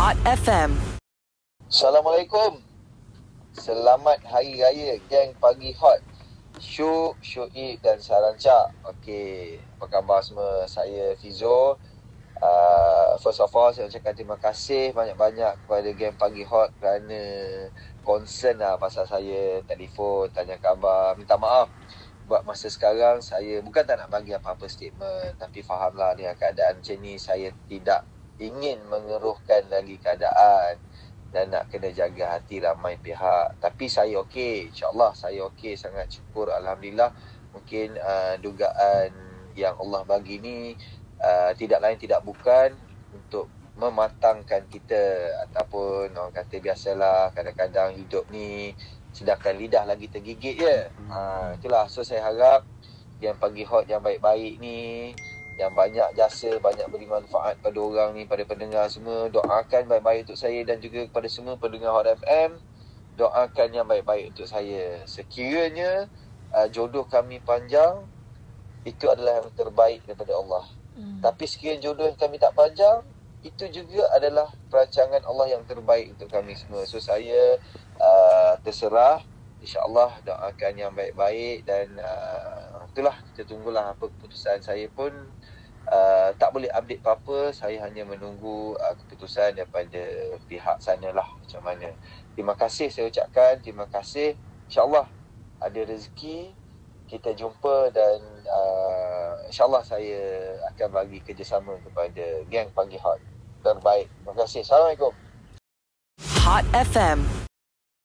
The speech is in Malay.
Hot FM. Assalamualaikum. Selamat Hari Raya geng Pagi Hot. Syuk, Syuib dan Saranca. Okey, apa khabar semua? Saya Fizo. First of all, saya ucapkan terima kasih banyak-banyak kepada geng Pagi Hot kerana concern lah pasal saya, telefon, tanya khabar. Minta maaf buat masa sekarang saya bukan tak nak bagi apa-apa statement, tapi fahamlah dengan keadaan macam ni, saya tidak ingin mengeruhkan lagi keadaan dan nak kena jaga hati ramai pihak. Tapi saya okey, insyaAllah saya okey, sangat syukur, Alhamdulillah. Mungkin dugaan yang Allah bagi ni tidak lain tidak bukan untuk mematangkan kita, ataupun orang kata biasalah, kadang-kadang hidup ni sedangkan lidah lagi tergigit je. Itulah, so saya harap yang Pagi Hot yang baik-baik ni, yang banyak jasa, banyak beri manfaat pada orang ni, pada pendengar semua, doakan baik-baik untuk saya dan juga kepada semua pendengar Hot FM. Doakan yang baik-baik untuk saya. Sekiranya jodoh kami panjang, itu adalah yang terbaik daripada Allah. Tapi sekiranya jodoh yang kami tak panjang, itu juga adalah perancangan Allah yang terbaik untuk kami semua. So saya terserah, InsyaAllah doakan yang baik-baik dan itulah, kita tunggulah apa keputusan. Saya pun tak boleh update apa-apa. Saya hanya menunggu keputusan daripada pihak sana lah macam mana. Terima kasih saya ucapkan, terima kasih. InsyaAllah ada rezeki kita jumpa dan InsyaAllah saya akan bagi kerjasama kepada geng Pagi Hot terbaik. Terima kasih. Assalamualaikum. Hot FM.